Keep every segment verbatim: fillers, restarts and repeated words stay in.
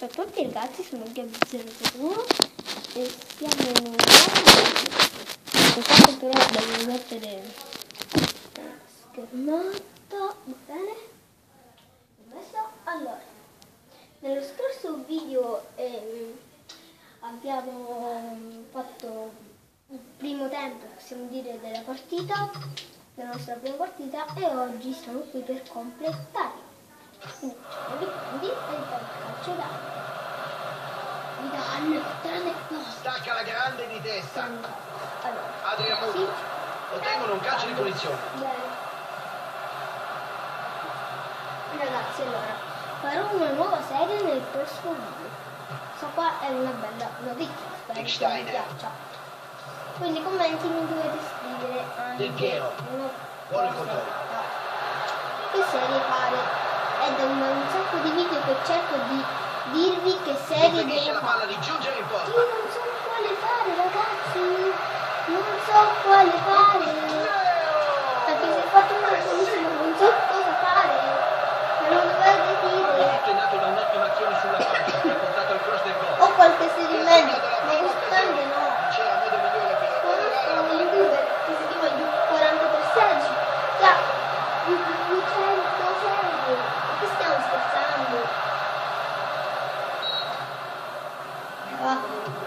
Ciao a tutti ragazzi, sono Gabi zero zero uno e siamo in un nuovo video. Però devo mettere la schermata, va bene? Allora, nello scorso video ehm, abbiamo fatto il primo tempo, possiamo dire, della partita, della nostra prima partita, e oggi siamo qui per completarla. Quindi facciamo i cambi e il calcio da Vidal, tranne no. Stacca la grande di testa. Allora, Adrian Mutu sì. ottengono un calcio di punizione. Bene. Ragazzi, allora, farò una nuova serie nel prossimo video. Questa qua è una bella notizia, spero che vi piaccia. Quindi commenti mi dovete scrivere anche Del Piero. una Buono il cosa controllo. che serie fare. È da un, un sacco di video che cerco di dirvi che serie Impedisce devo la palla fare. di giungere in Io porta. non so quale fare, ragazzi. Non so quale fare. Perché se ho fatto una bellissima, non so cosa fare. Me lo dovete dire. Tutto è nato da un'ottima azione sulla fascia che ha portato al cross del gol. Ho qualche suggerimento, ma costante no. C'era modo migliore per Conosco un youtuber che si chiama quaranta per sedici. Che ha duecento serie. Ma che stiamo scherzando? Ah.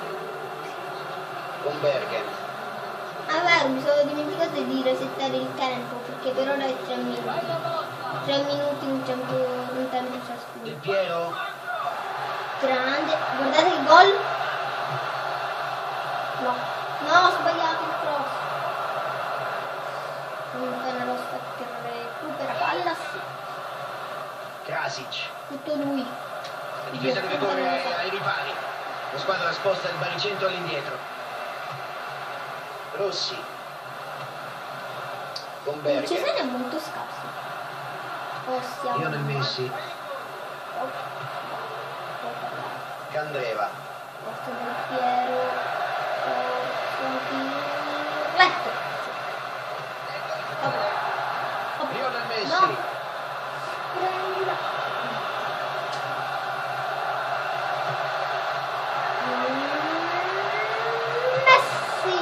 Con Bergen. Ah vero, mi sono dimenticato di resettare il tempo perché per ora è tre minuti. tre minuti in tempo, un tempo ciascuno. Del Piero. Grande, guardate il gol. No, no, ho sbagliato il cross. Comunque una rossa che recupera palla, sì. Krasic. Tutto lui. La difesa deve correre ai ripari. La squadra sposta il baricentro all'indietro. Rossi. Con Il Bergen. Cesare è molto scarso. Possiamo. Lionel Messi. Oh. Candreva. Porta del Piero. Letto. Vabbè. Vabbè. Lionel Messi. No. Prendila. Messi.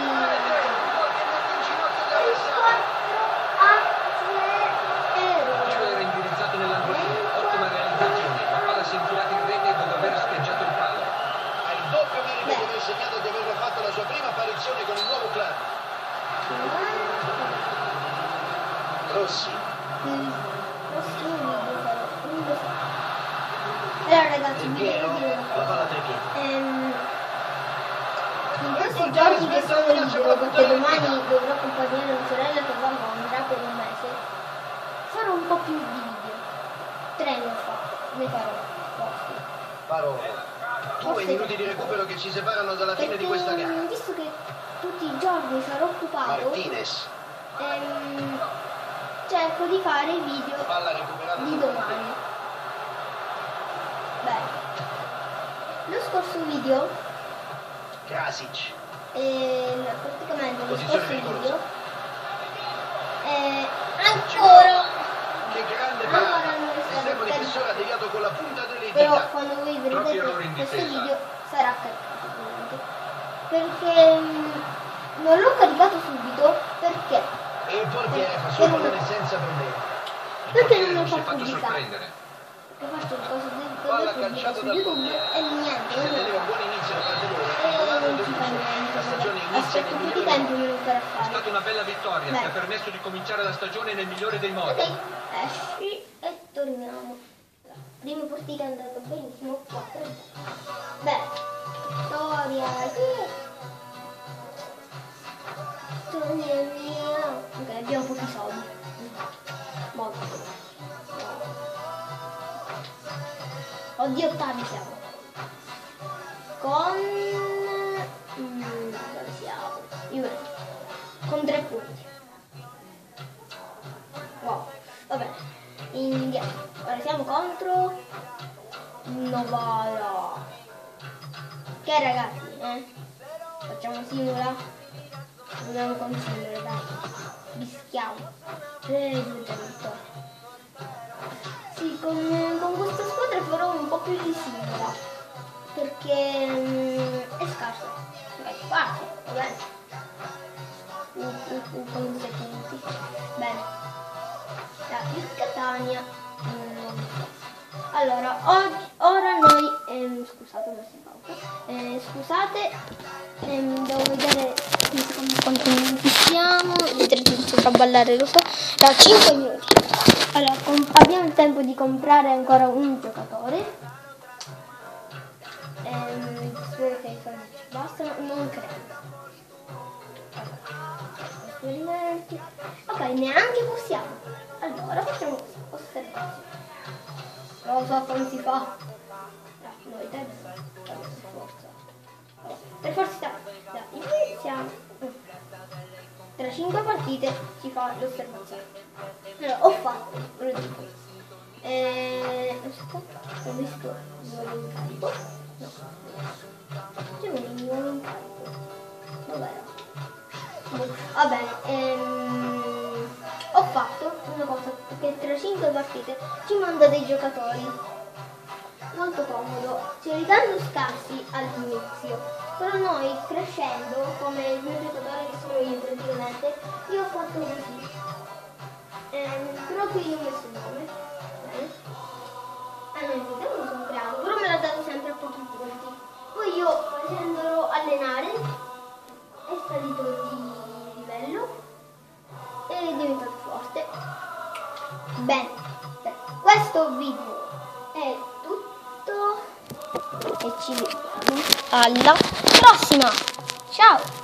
Il tiro era indirizzato nell'angolino. Ottima realizzazione. La palla si è infilata in rete dopo aver scheggiato il palo. Ha il doppio merito di aver segnato e di averlo fatto la sua prima apparizione con il nuovo club. Rossi. Allora ragazzi, Del vi Piero. devo dire una La cosa. palla tra i piedi. Ehm, in questi giorni che sono libero, perché domani dovrò accompagnare mia sorella che va a Londra per un mese, farò un po' più di video. Tre ne ho fatto, ne farò posti. Parolo. Due minuti di recupero che ci separano dalla fine di questa gara. Perché visto che tutti i giorni sarò occupato, Martinez. ehm, cerco di fare i video Palla recuperata. di domani. Beh, lo scorso video, Krasic. eh, praticamente lo Posizione scorso pericolosa. video, eh, ancora, Che grande ancora parata. non è L'estremo stato difensore ha deviato con la punta delle però dita. quando voi Troppi errori vedrete in questo difesa. video sarà caricato ovviamente. Perché mh, non l'ho caricato subito perché E il portiere fa Per sul una- pallone senza problemi. perché non l'ho si è fatto fatto pubblicare. sorprendere. Perché faccio le cose del Palla pubblico calciata su dal YouTube portiere. e niente, Ci non attendeva un lo buon inizio da parte loro. e Non hanno non ci fa deluso. niente. La stagione inizia Aspetto nel più di migliore tempo modo. me lo farà È fare. stata una bella vittoria Beh. che ha permesso di cominciare la stagione nel migliore dei modi. Ok, esci e torniamo. La prima partita è andata benissimo. quattro a zero. Beh, storia. Storia mia. Ok, abbiamo pochi soldi. Molto. Oddio, ottavi siamo. Con... Mm, dove siamo? Juventus. Con tre punti. Wow. Va bene. Indietro. Ora siamo contro Novara. Che ragazzi, eh? Facciamo simula? Dobbiamo continuare, dai. Rischiamo. Eh, giusto, vittoria. sì, con, con questa squadra farò un po' più di singola, perché mm, è scarso. Ok, parte, va bene. Un, un, un po' di secondi. Bene. La il Catania. Mm. Allora, oggi, ora noi, ehm, scusate, ho messo in pausa. Eh, scusate, ehm, devo vedere quanto minuti siamo. Vedrete che sopra ballare, lo so. Da cinque minuti. Allora, abbiamo il tempo di comprare ancora un giocatore. Ehm, spero che i soldi ci bastano, non credo. Esperimenti. Ok, neanche possiamo. Allora facciamo così, osservazione. Non lo so come si fa. No, noi tempo. Forza. Allora, per forza. Dai, iniziamo. Tra cinque partite si fa l'osservazione. Allora, ho fatto, ve lo dico. Eh, ho visto il nuovo incarico. No, c'è un nuovo incarico. Dov'era? Va bene, ehm, ho fatto una cosa che tra cinque partite ci manda dei giocatori. Molto comodo, ci ridanno scarsi all'inizio, però noi crescendo, come il mio giocatore che sono io praticamente, io ho fatto così. Ehm, proprio io ho messo il nome. Bene. Ah no, il video lo sono creato, però me l'ha dato sempre a pochi punti. Poi io facendolo allenare è salito di livello e è diventato forte. Bene, per questo video è tutto e ci vediamo alla prossima. Ciao!